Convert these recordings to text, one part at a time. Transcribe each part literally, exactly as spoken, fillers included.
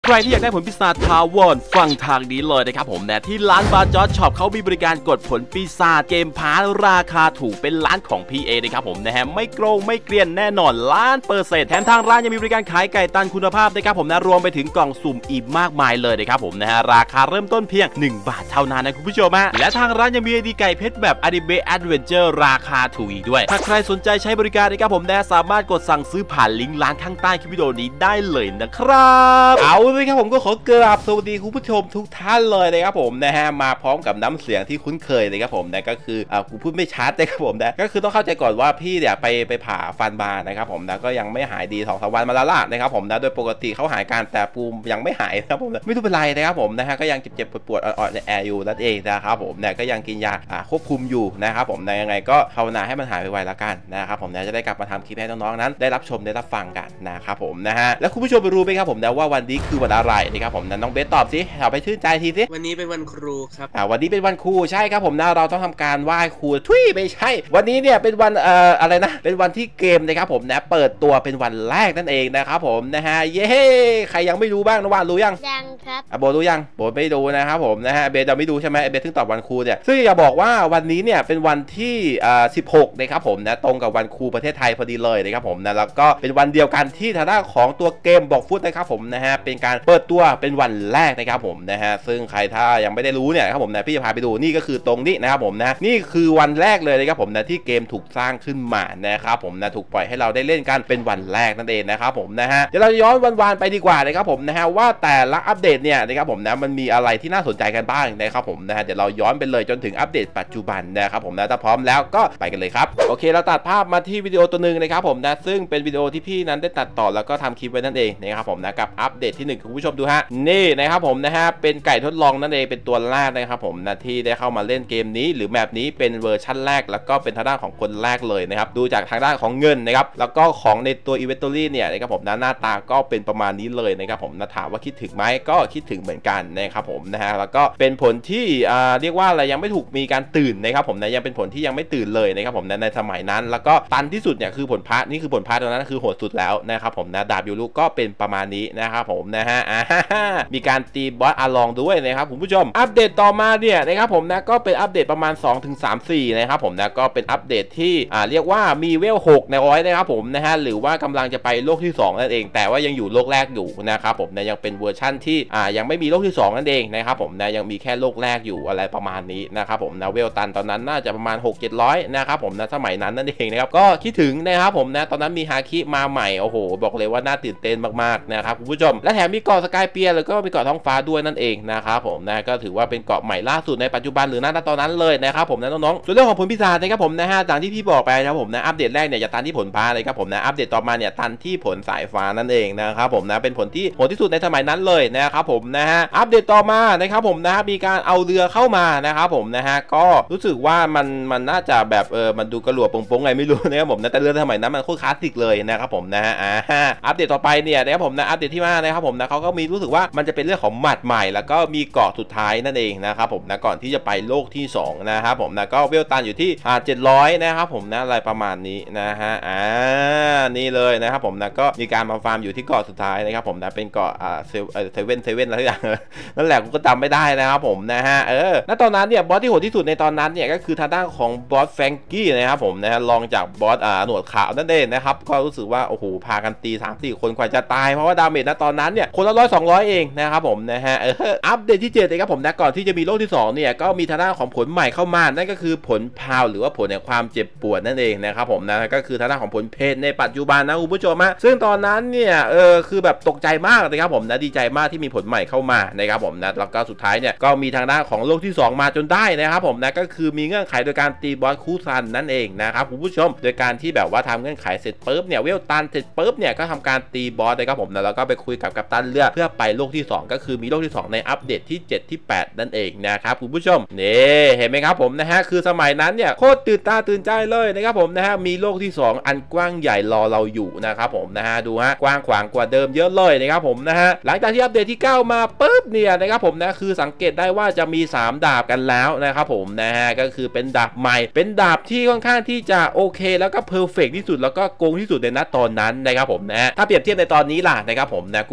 ใครที่อยากได้ผลปีศาจทาวอนฟังทางนี้เลยนะครับผมนะที่ร้านบาจอร์ช็อปเขามีบริการกดผลปีศาจเกมพาร์ทราคาถูกเป็นร้านของ พี เอ นะครับผมนะฮะไม่โกงไม่เกลียนแน่นอนล้านเปอร์เซ็นต์แถมทางร้านยังมีบริการขายไก่ตันคุณภาพนะครับผมนะรวมไปถึงกล่องสุ่มอีกมากมายเลยนะครับผมนะฮะราคาเริ่มต้นเพียงหนึ่งบาทเท่านั้นนะคุณผู้ชมฮะและทางร้านยังมีไอดีไก่เพชรแบบอนิเมะแอดเวนเจอร์ราคาถูกอีกด้วยถ้าใครสนใจใช้บริการนะครับผมนะสามารถกดสั่งซื้อผ่านลิงก์ร้านข้างใต้คลิปวิดีโอนี้ได้เลยนะครับเอาเลยครับผมก็ขอกราบสวัสดีคุณผู้ชมทุกท่านเลยนะครับผมนะฮะมาพร้อมกับน้ำเสียงที่คุ้นเคยเลยครับผมนะก็คืออ่ากูพูดไม่ชัดนะครับผมนะก็คือต้องเข้าใจก่อนว่าพี่เนี่ยไปไปผ่าฟันมานะครับผมนะก็ยังไม่หายดีสองสามวันมาแล้วล่ะนะครับผมนะโดยปกติเขาหายการแต่ปูมยังไม่หายนะครับผมนะไม่รู้เป็นไรนะครับผมนะฮะก็ยังเจ็บๆปวดๆอ่อนๆในแอร์อยู่นั่นเองนะครับผมนะก็ยังกินยาอ่าควบคุมอยู่นะครับผมนะยังไงก็ภาวนาให้มันหายไวๆแล้วกันนะครับผมนะจะได้กลับมาทำคลิปให้น้องๆนั้นได้รับชมได้รับฟังกันนะครับผมนะฮะแล้วคุณผู้ชมรู้ไหมครับผมนะว่าวันนี้คือวันอะไรนะครับผมนะน้องเบสตอบสิตอบไปชื่นใจทีสิวันนี้เป็นวันครูครับอ่าวันนี้เป็นวันครูใช่ครับผมนะเราต้องทำการไหว้ครูทุยไม่ใช่วันนี้เนี่ยเป็นวันเอ่ออะไรนะเป็นวันที่เกมนะครับผมนะเปิดตัวเป็นวันแรกนั่นเองนะครับผมนะฮะเย้ใครยังไม่รู้บ้างนะว่ารู้ยังยังครับอ่ะโบรู้ยังโบไม่รู้นะครับผมนะฮะเบสจะไม่รู้ใช่ไหมเบสถึงตอบวันครูเนี่ยซึ่งอย่าบอกว่าวันนี้เนี่ยเป็นวันที่อ่าสิบหกนะครับผมนะตรงกับวันครูประเทศไทยพอดีเลยนะครับผมนะแล้วก็เป็นวันเดียวกันที่ทางด้านของตัวเกมบอกฟุตนะครับผมนะฮะเป็นการเปิดตัวเป็นวันแรกนะครับผมนะฮะซึ่งใครถ้ายังไม่ได้รู้เนี่ยครับผมนะพี่จะพาไปดูนี่ก็คือตรงนี้นะครับผมนะนี่คือวันแรกเลยนะครับผมนะที่เกมถูกสร้างขึ้นมานะครับผมนะถูกปล่อยให้เราได้เล่นกันเป็นวันแรกนั่นเองนะครับผมนะฮะเดี๋ยวเราย้อนวันๆไปดีกว่านะครับผมนะฮะว่าแต่ละอัปเดตเนี่ยนะครับผมนะมันมีอะไรที่น่าสนใจกันบ้างนะครับผมนะฮะเดี๋ยวเราย้อนไปเลยจนถึงอัปเดตปัจจุบันนะครับผมนะถ้าพร้อมแล้วก็ไปกันเลยครับโอเคเราตัดภาพมาที่วิดีโอตัวหนึ่งนะครับผมนะซึ่งเป็นวิดีโอที่พี่นั้นได้ตัดต่อแล้วก็ทำคลิปไว้นั่นเองนะครับผมนะกับอัปเดตที่หนึ่งคุณผู้ชมดูฮะนี่นะครับผมนะฮะเป็นไก่ทดลองนั่นเองเป็นตัวแรกนะครับผมนะที่ได้เข้ามาเล่นเกมนี้หรือแมปนี้เป็นเวอร์ชั่นแรกแล้วก็เป็นทางด้านของคนแรกเลยนะครับดูจากทางด้านของเงินนะครับแล้วก็ของในตัวอีเวนต์รี่เนี่ยนะครับผมนะหน้าตาก็เป็นประมาณนี้เลยนะครับผมนะถามว่าคิดถึงไหมก็คิดถึงเหมือนกันนะครับผมนะฮะแล้วก็เป็นผลที่อ่าเรียกว่าอะไรยังไม่ถูกมีการตื่นนะครับผมนะยังเป็นผลที่ยังไม่ตื่นเลยนะครับผมนะในสมัยนั้นแล้วก็ตันที่สุดเนี่ยคือผลพระนี่คือผลพระตรงนั้นคือโหดสุดแล้วนะครับผมนะดาบยูรุก็เป็นประมาณนี้นะครับผมนะฮะอ่ามีการตีบอสอาลองด้วยนะครับคุณผู้ชมอัปเดตต่อมาเนี่ยนะครับผมนะก็เป็นอัปเดตประมาณ สองถึงสาม สี่ นะครับผมนะก็เป็นอัปเดตที่อ่าเรียกว่ามีเวลหกในร้อยนะครับผมนะฮะหรือว่ากำลังจะไปโลกที่สองนั่นเองแต่ว่ายังอยู่โลกแรกอยู่นะครับผมนะยังเป็นเวอร์ชั่นที่อ่ายังไม่มีโลกที่สองนั่นเองนะครับผมนะยังมีแค่โลกแรกอยู่อะไรประมาณนี้นะครับผมนะเวลตันตอนนั้นน่าจะประมาณ หกเจ็ดร้อย นะครับผมนะสมัยนั้นนั่นเองนะครับก็คิดถึงนะครับผมนะตอนนั้นมีฮาคิมาใหม่โอ้โหบอกเลยว่าน่าตื่นเต้นมากๆนะครับคุณผู้ชมและแถมมีเกาะสกายเปียร์แล้วก็มีเกาะท้องฟ้าด้วยนั่นเองนะครับผมนะก็ถือว่าเป็นเกาะใหม่ล่าสุดในปัจจุบันหรือณตอนนั้นเลยนะครับผมนะน้องๆส่วนเรื่องของผลพิศาจนะครับผมนะฮะตามที่พี่บอกไปนะครับผมนะอัปเดตแรกเนี่ยจะตันที่ผลฟ้าเลยครับผมนะอัปเดตต่อมาเนี่ยตันที่ผลสายฟ้านั่นเองนะครับผมนะเป็นผลที่โหดที่สุดในสมัยนั้นเลยนะครับผมนะฮะอัปเดตต่อมานะครับผมนะมีการเอาเรือเข้ามานะครับผมนะฮะก็รู้สึกว่ามันมันน่าจะแบบเออมันดูกระหลวปงๆไงไม่รู้นะครับผมนะแต่เรือสมัยนั้นมันโคตรคลาสสิกเลยนะครับผมนะฮะอ่าอัปเดตต่อไปเนี่ยนะครับผมนะอัปเดตที่มานะครับผมนะเขาก็มีรู้สึกว่ามันจะเป็นเรื่องของหมัดใหม่แล้วก็มีเกาะสุดท้ายนั่นเองนะครับผมนะก่อนที่จะไปโลกที่สองนะครับผมนะก็เวลตันอยู่ที่อ่าเจ็ดร้อยนะครับผมนะอะไรประมาณนี้นะฮะอ่านี่เลยนะครับผมนะก็มีการมาฟาร์มอยู่ที่เกาะสุดท้ายนะครับผมนะเป็นเกาะอ่าเซเว่นเซเว่นอะไรอย่างนั่นแหละกูก็จำไม่ได้นะครับผมนะฮะเออณตอนนั้นเนี่ยบอสที่โหดที่สุดในตอนนั้นเนี่ยก็คือทางด้านของบอสแฟรงกี้นะครับผมนะฮะลองจากบอสอ่าหนวดขาวนั่นเองนะครับก็รู้สึกว่าโอ้โหพากันตี สามสี่ คนกว่าจะตายเพราะว่าดาเมจณตอนนั้นเนี่ยคนละร้อยสองร้อยเองนะครับผมนะฮะเอออัปเดตที่เจ็ดนะครับผมนะก่อนที่จะมีโลกที่สองเนี่ยก็มีทางด้านของผลใหม่เข้ามานั่นก็คือผลพาวหรือว่าผลแห่งความเจ็บปวดนั่นเองนะครับผมนะก็คือทางด้านของผลเพนในปัจจุบันนะคุณผู้ชมฮะซึ่งตอนนั้นเนี่ยเออคือแบบตกใจมากนะครับผมนะดีใจมากที่มีผลใหม่เข้ามานะครับผมนะแล้วก็สุดท้ายเนี่ยก็มีทางด้านของโลกที่สองมาจนได้นะครับผมนะก็คือมีเงื่อนไขโดยการตีบอสคู่ซันนั่นเองนะครับคุณผู้ชมโดยการที่แบบว่าทำเงื่อนไขเสร็จปุ๊บเนี่ยเวลตันเสร็จปุ๊บเนี่ยก็ทำการตีบอสนะครับผมนะแล้วก็ไปคุยกับกัปตันเรือเพื่อไปโลกที่สองก็คือมีโลกที่สองในอัปเดตที่เจ็ดที่แปดนั่นเองนะครับคุณผู้ชมนี่เห็นไหมครับผมนะฮะคือสมัยนั้นเนี่ยโคตรตื่นตาตื่นใจเลยนะครับผมนะฮะมีโลกที่สองอันกว้างใหญ่รอเราอยู่นะครับผมนะฮะดูฮะกว้างขวางกว่าเดิมเยอะเลยนะครับผมนะฮะหลังจากที่อัปเดตที่เก้ามาปุ๊บเนี่ยนะครับผมนะคือสังเกตได้ว่าจะมีสามดาบกันแล้วนะครับผมนะฮะก็คือเป็นดาบใหม่เป็นดาบที่ค่อนข้างที่จะโอเคแล้วก็เพอร์เฟกต์ที่สุดแล้วก็โกงที่สุดในณตอนนั้นนะครับผมนะถ้าเปรียบเทียบในตอนนี้ล่ะนะครับผมนะกูบอกเลยว่า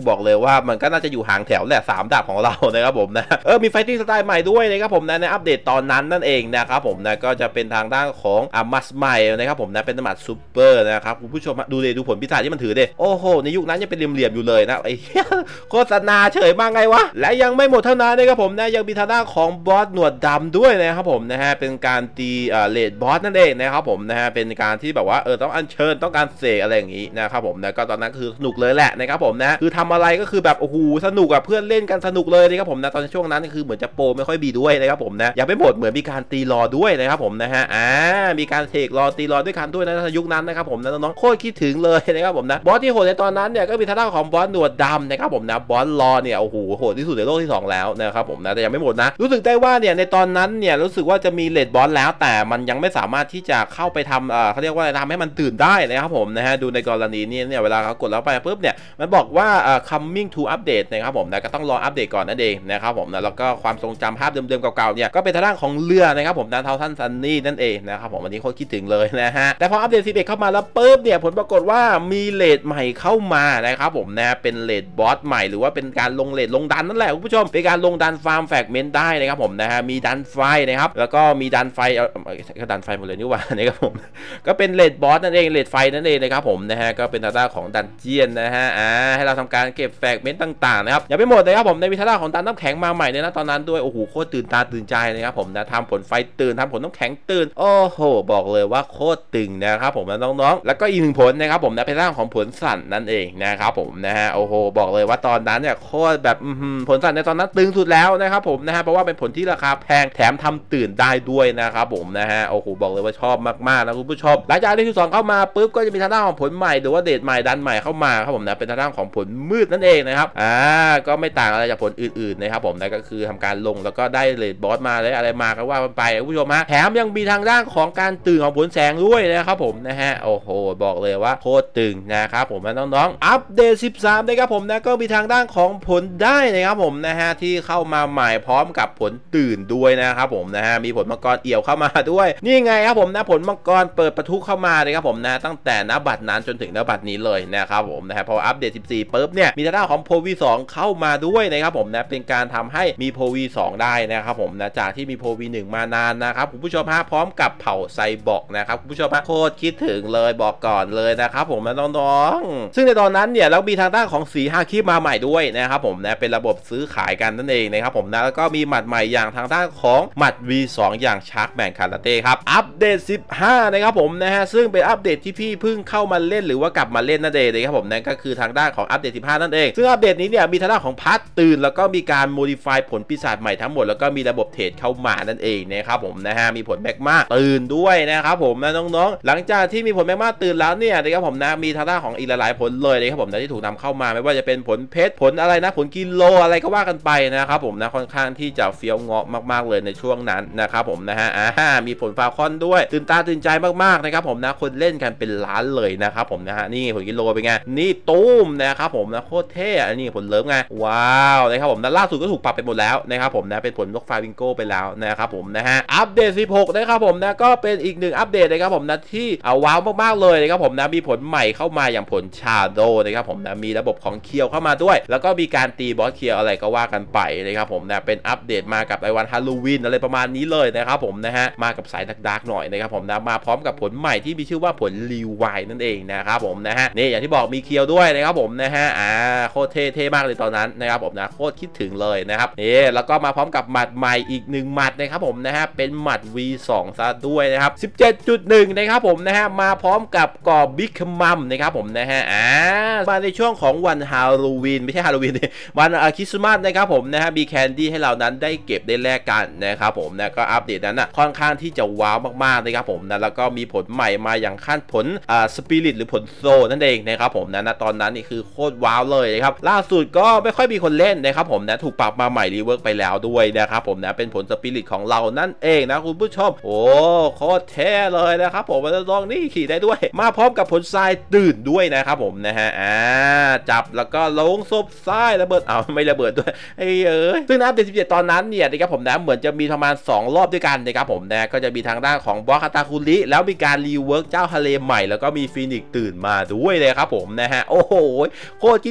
ว่ามันก็น่าจะอยู่ห่างแถวแหละสามดาบของเรานะครับผมนะเออมีไฟติ้งสไตล์ใหม่ด้วยนะครับผมนะในอัปเดตตอนนั้นนั่นเองนะครับผมนะก็จะเป็นทางด้านของอามัสใหม่นะครับผมนะเป็นมัดซูเปอร์นะครับคุณผู้ชมดูเลยดูผลพิศาจที่มันถือเด้โอ้โหในยุคนั้นยังเป็นเหลี่ยมๆอยู่เลยนะไอ้โฆษณาเฉยมากไงวะและยังไม่หมดเท่านั้นนะครับผมนะยังมีทางด้านของบอสหนวดดำด้วยนะครับผมนะฮะเป็นการตีเอ่อเลดบอสนั่นเองนะครับผมนะฮะเป็นการที่แบบว่าเออต้องอัญเชิญต้องการเสกอะไรอย่างนี้นะครับผมนะก็ตอนนั้นคือสนุกเลยแหละนะครับผมนะคือทำอะไรก็คือแบบโอ้โหสนุกกับเพื่อนเล่นกันสนุกเลยนะครับผมนะตอนช่วงนั้นคือเหมือนจะโปรไม่ค่อยบีด้วยนะครับผมนะยังไม่หมดเหมือนมีการตีรอด้วยนะครับผมนะฮะอ่ามีการเสกรอตีรอด้วยกันด้วยนะยุคนั้นนะครับผมนะน้องๆโคตรคิดถึงเลยนะครับผมนะบอสที่โหดในตอนนั้นเนี่ยก็มีทางด้านของบอสหนวดดำนะครับผมนะบอสรอเนี่ยโอ้โหโหดที่สุดในโลกที่สองแล้วนะครับผมนะแต่ยังไม่หมดนะรู้สึกได้ว่าเนี่ยในตอนนั้นเนี่ยรู้สึกว่าจะมีเลดบอสแล้วแต่มันยังไม่สามารถที่จะเข้าไปทำเอ่อเขาเรียกว่าอะไรทำให้มันตื่นได้นะครับผมนะฮะดูในกรณีนี้เนี่ยเวลาเขากดแล้วไปปุ๊บเนี่ยมันบอกว่าเอ่อ coming to update นะครับผมนะก็ต้องรออัปเดตก่อนนั่นเองนะครับผมนะแล้วก็ความทรงจำภาพเดิมๆเก่าๆเนี่ยก็เป็นทางด้านของเรือนะครับผมนะเทาท่านซันนี่นั่นเองนะครับผมวันนี้โคตรคิดถึงเลยนะฮะแต่พออัปเดตสิบเอ็ดเข้ามาแล้วปุ๊บเนี่ยผลปรากฏว่ามีเลดใหม่เข้ามานะครับผมนะเป็นเลดบอสใหม่หรือว่าเป็นการลงเลดลงดันนั่นแหละคุณผู้ชมเป็นการลงดันฟาร์มแฟกเมนต์ได้นะครับผมนะฮะมีดันไฟนะครับแล้วก็มีดันไฟก็ดันไฟหมดเลยนี่หว่านะครับผมก็เป็นเลดบอสนั่นเองเลดไฟนั่นเองนะครับผมนะฮะก็เป็นทางด้านของดันเจียนนะฮะอ่าให้เราทำการเก็บแฟกเมนต์ต่างๆนะครับอย่าไปหมดนะครับผมในวิทยาของดันน้ำแข็งมาใหม่เนี่ยนะตอนนั้นด้วยโอ้โหโคตรตื่นตาตื่นใจนะครับผมนะทำผลไฟตื่นทำผลน้ำแข็งตื่นโอ้โหบอกเลยว่าโคตรตึงนะครับผมนะน้องๆแล้วก็อีกหนึ่งผลนะครับผมนะเป็นเรื่องของผลสั่นนั่นเองนะครับผมนะฮะโอ้โหบอกเลยว่าตอนนั้นเนี่ยโคตรแบบผลสั่นในตอนนั้นตึงสุดแล้วนะครับผมนะฮะเพราะว่าเป็นผลที่ราคาแพงแถมทำตื่นได้ด้วยนะครับผมนะฮะโอ้โหบอกเลยว่าชอบมากๆนะคุณผู้ชมหลังจากที่สองเข้ามาปุ๊บก็จะมีทางด้านของผลใหม่หรือว่าเดทใหม่ดันใหม่เข้ามาครับผมนะเป็นทางด้านของผลมืดนั่นเองนะครับอ่าก็ไม่ต่างอะไรจากผลอื่นๆนะครับผมนะก็คือทำการลงแล้วก็ได้เลดบอสมาเลยอะไรมาก็ว่าไปคุณผู้ชมฮะแถมยังมีทางด้านของการตื่นของผลแสงด้วยนะครับผมนะฮะโอ้โหบอกเลยว่าโคตรตึงนะครับผมนะน้องๆอัปเดตสิบสามนะครับผมนะก็มีทางด้านของผลได้นะครับผมนะฮะที่เข้ามาใหม่พร้อมกับผลตื่นด้วยนะครับผมนะฮะมีผลมังกรเอี่ยวเข้ามาด้วยนี่ไงครับผมนะผลมังกรเปิดประทุเข้ามาเลยครับผมนะตั้งแต่ณบัดนั้นจนถึงณบัดนี้เลยนะครับผมนะฮะพออัปเดตสิบสี่ปุ๊บเนี่ยมีทางด้านของโพวีสองเข้ามาด้วยนะครับผมนะเป็นการทำให้มีโพวีสองได้นะครับผมนะจากที่มีโพวีหนึ่งมานานนะครับคุณผู้ชมฮะพร้อมกับเผ่าไซบอร์กนะครับคุณผู้ชมฮะโคตรคิดถึงเลยบอกก่อนเลยนะครับผมนะน้องๆซึ่งในตอนนั้นเนี่ยเรามีทางด้านของสีฮาคิมาใหม่ด้วยนะครับผมนะเป็นระบบซื้อขายกันนั่นเองนะครับผมนะแล้วก็มีหมัดใหม่อย่างทางด้านของหมัด วี สอง อย่างชาร์กแมนคาราเต้ครับอัปเดตสิบห้านะครับผมนะฮะซึ่งเป็นอัปเดตที่พี่เพิ่งเข้ามาเล่นหรือว่ากลับมาเล่นนั่นเองนะครับผมนั่นก็คือทางด้านของอัปเดตสิบห้านั่นเองซึ่งอัปเดตนี้เนี่ยมีทางด้านของพาร์ทตื่นแล้วก็มีการโมดิฟายผลปีศาจใหม่ทั้งหมดแล้วก็มีระบบเทรดเข้ามานั่นเองนะครับผมนะฮะมีผลแมกมาตื่นด้วยนะครับผมนะน้องๆหลังจากที่มีผลแมกมาตื่นแล้วเนี่ยนะครับผมนะมีทางด้านของอีกหลายๆผลเลยนะครับผมนะที่ถูกนำเข้ามาไม่ว่าจะเป็นผลเพชรผลอะไรนะผลกิโลอะไรก็ว่ากันไปนะครับผมนะค่อนข้างที่จะเฟี้ยวเงาะมากๆเลยในช่วงนั้นนะครับผมนะฮะอ่ามีผลฟาคอนด้วยตื่นตาตื่นใจมากๆนะครับผมนะคนเล่นกันเป็นล้านเลยนะครับผมนะฮะนี่ผลกิโลเป็นไงนี่ตุ้มนะครับผมนะโคตรเท่อันนี้ผลเลิฟไงว้าวนะครับผมนะล่าสุดก็ถูกปรับไปหมดแล้วนะครับผมนะเป็นผลนกฟาวิงโก้ไปแล้วนะครับผมนะฮะอัปเดตสิบหกนะครับผมนะก็เป็นอีกหนึ่งอัปเดตนะครับผมนะที่เอาว้าวมากๆเลยนะครับผมนะมีผลใหม่เข้ามาอย่างผลชาโดนะครับผมนะมีระบบของเคียวเข้ามาด้วยแล้วก็มีการตีบอสเคียวอะไรก็ว่ากันไปนะครับผมนะเป็นอัปเดตมากับไอวันฮาโลวีนอะไรประมาณนี้เลยนะครับผมนะฮะมากับสายดักๆหน่อยนะครับผมนะมาพร้อมกับผลใหม่ที่มีชื่อว่าผลรีไวน์นั่นเองนะครับผมนะฮะนี่อย่างที่บอกมีเคียวด้วยนะครับผมนะฮะอ่าโคตรเท่เท่มากเลยตอนนั้นนะครับผมนะโคตรคิดถึงเลยนะครับนี่แล้วก็มาพร้อมกับหมัดใหม่อีกหนึ่งหมัดนะครับผมนะฮะเป็นหมัด วี สอง ซะด้วยนะครับ สิบเจ็ดจุดหนึ่ง นะครับผมนะฮะมาพร้อมกับกรอบบิ๊กมัมนะครับผมนะฮะอ่ามาในช่วงของวันฮาโลวีนไม่ใช่ฮาโลวีนวันคริสต์มาสนะครับผมนะฮะมีแคนดี้ให้เรานั้นได้เก็บได้แลกกันนะครับผมนะก็อัปเดตนั้นนะค่อนข้างที่จะว้าวมากๆนะครับผมนะแล้วก็มีผลใหม่มาอย่างขั้นผลอ่าสปิริตหรือผลโซนั่นเองนะครับผมนะตอนนั้นนี่คือโคตรว้าวเลยนะครับล่าสุดก็ไม่ค่อยมีคนเล่นนะครับผมนะถูกปรับมาใหม่รีเวิร์กไปแล้วด้วยนะครับผมนะเป็นผลสปิริตของเรานั่นเองนะคุณผู้ชมโอ้โคตรเท่เลยนะครับผมมาลองนี่ขี่ได้ด้วยมาพร้อมกับผลทรายตื่นด้วยนะครับผมนะฮะอ่าจับแล้วก็ลงศพทรายระเบิดเอาไม่ระเบิดด้วยไอ้เอ้ยซึ่งนะเดือนสิบเจ็ดตอนนั้นเนี่ยนะครับผมนะเหมือนจะมีประมาณสองรอบด้วยกันนะครับผมนะก็จะมีทางด้านของบอสคาตาคุริแล้วมีการรีเวิร์กเจ้าทะเลใหม่แล้วก็มีฟีนิกซ์ตื่นมาด้วยเลยครับผมนะฮะโอ้โหโคตรคิดถึงเล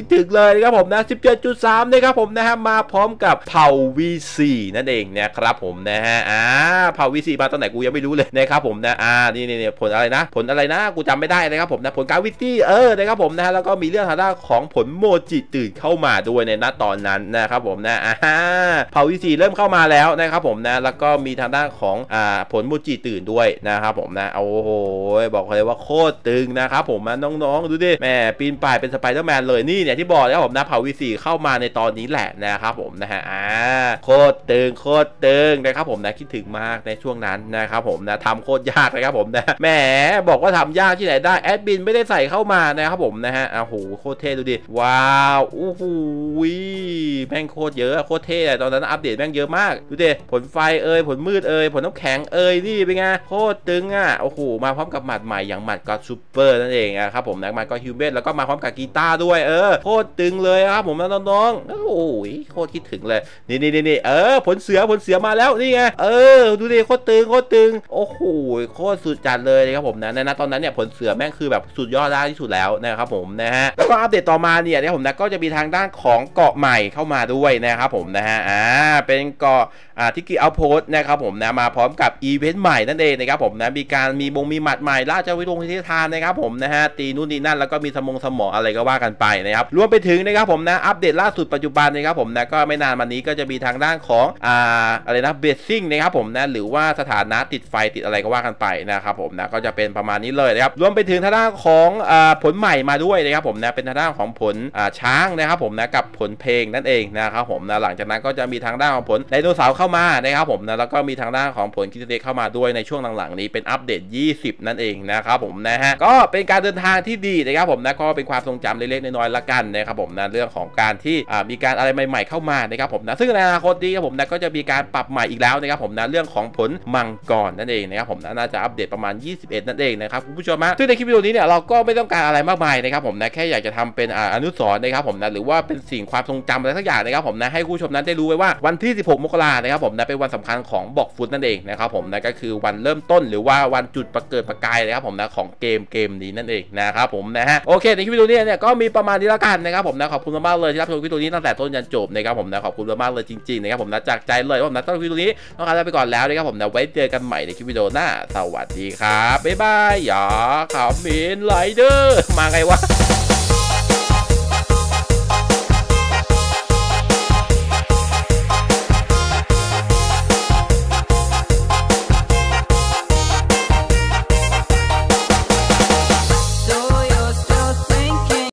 เลยนะครับผมนะ สิบเจ็ดจุดสาม นะครับผมนะฮะมาพร้อมกับเผ่า วี ซี นั่นเองนะครับผมนะฮะอ่าเผ่า วี ซี มาตอนไหนกูยังไม่รู้เลยนะครับผมนะอ่านี่นี่ผลอะไรนะผลอะไรนะกูจำไม่ได้นะครับผมนะผลกาวิตี้เออนะครับผมนะฮะแล้วก็มีเรื่องทางด้านของผลโมจิตื่นเข้ามาด้วยในณตอนนั้นนะครับผมนะอ่าเผ่า วี ซี เริ่มเข้ามาแล้วนะครับผมนะแล้วก็มีทางด้านของอ่าผลโมจิตื่นด้วยนะครับผมนะโอ้โหบอกเลยว่าโคตรตึงนะครับผมนะน้องๆดูดิแม่ปีนป่ายเป็นสไปเดอร์แมนเลยนี่เนี่ยที่บอกแล้วผมนะเผ่า วี ซี เข้ามาในตอนนี้แหละนะครับผมนะฮะอ่าโคตรตึงโคตรตึงนะครับผมนะคิดถึงมากในช่วงนั้นนะครับผมนะทำโคตรยากนะครับผมนะแหมบอกว่าทำยากที่ไหนได้แอดมินไม่ได้ใส่เข้ามานะครับผมนะฮะโอ้โหโคตรเท่ดูดิว้าวโอ้โหแม่งโคตรเยอะโคตรเท่ตอนนั้นอัปเดตแม่งเยอะมากดูดิผลไฟเอ่ยผลมืดเอ่ยผลน้ำแข็งเอ่ยนี่เป็นไงโคตรตึงอ่ะโอ้โหมาพร้อมกับหมัดใหม่อย่างหมัดก็อดซูเปอร์นั่นเองนะครับผมนะหมัดก็ฮิวแมนแล้วก็มาพร้อมกับกีตาร์ด้วยเออโคตรตึงเลยครับผมนะน้องๆโอ้โหโคตรคิดถึงเลยนี่นี่นี่เออผลเสือผลเสือมาแล้วนี่ไงเออดูดิโคตรตึงโคตรตึงโอ้โหโคตรสุดจัดเลยนะครับผมนะในนั้นตอนนั้นเนี่ยผลเสือแม่งคือแบบสุดยอดได้ที่สุดแล้วนะครับผมนะฮะแล้วก็อัปเดตต่อมาเนี่ยเนี่ยผมนะก็จะมีทางด้านของเกาะใหม่เข้ามาด้วยนะครับผมนะฮะอ่าเป็นเกาะอ่าที่กีเอาโพสนะครับผมนะมาพร้อมกับอีเวนต์ใหม่นั่นเองนะครับผมนะมีการมีบงมีหมัดใหม่ราชวิทงทิทานนะครับผมนะฮะตีนู่นนี่นั่นแล้วก็มีสมองสมออะไรก็ว่ากันไปนะครับรวมไปถึงนะครับผมนะอัปเดตล่าสุดปัจจุบันนะครับผมนะก็ไม่นานมานี้ก็จะมีทางด้านของอ่าอะไรนะเบสซิ่งนะครับผมนะหรือว่าสถานะติดไฟติดอะไรก็ว่ากันไปนะครับผมนะก็จะเป็นประมาณนี้เลยนะครับรวมไปถึงทางด้านของอ่าผลใหม่มาด้วยนะครับผมนะเป็นทางด้านของผลอ่าช้างนะครับผมนะกับผลเพลงนั่นเองนะครับผมนะหลังจากนั้นก็จะมีทางด้านของผลไดโนเสาร์เข้ามานะครับผมนะแล้วก็มีทางด้านของผลคิดเด็กเข้ามาด้วยในช่วงหลังๆนี้เป็นอัปเดตยี่สิบนั่นเองนะครับผมนะฮะก็เป็นการเดินทางที่ดีนะครับผมนะก็เป็นความทรงจำเล็กๆน้อยๆละกันนะครับผมนะเรื่องของการที่อ่ามีการอะไรใหม่ๆเข้ามานะครับผมนะซึ่งในอนาคตนี้ครับผมนะก็จะมีการปรับใหม่อีกแล้วนะครับผมนะเรื่องของผลมังกรนั่นเองนะครับผมนะน่าจะอัปเดตประมาณยี่สิบเอ็ดนั่นเองนะครับคุณผู้ชมฮะซึ่งในคลิปวิดีโอนี้เนี่ยเราก็ไม่ต้องการอะไรมากมายนะครับผมนะแค่อยากจะทำเป็นอ่าอนุสรณ์นะครับผมนะหรือว่าเป็นสิ่งความทรงจำอะไรสักอย่างนะครับผมนะให้ผู้ชมนั้นได้รู้ไว้ว่าวันที่สิบหกมกราคมนะครับผมนะเป็นวันสำคัญของบอกฟุตนั่นเองนะครับผมนะก็คือวันเริ่มต้นหรือว่าวันจุดประเกิดประกายนะครับผมนะของเกมเกมนี้นั่นเองนะครับผมนะฮะโอเคในคลิปวิดีโอนี้เนี่ยก็มีประมาณนี้แล้วกันนะครับผมนะขอบคุณมากๆเลยที่รับชมคลิปวิดีโอนี้ตั้งแต่ต้นยันจบนะครับผมนะขอบคุณมากๆเลยจริงๆนะครับผมนะจากใจเลยว่าผมนะต้นคลิปวิดีโอนี้ต้องลาไปก่อนแล้วนะครับผมนะไว้เจอกันใหม่ในคลิปวิดีโอหน้าสวัสดีครับบ๊ายบายอย่าขำมินไลเดอร์มาไงวะ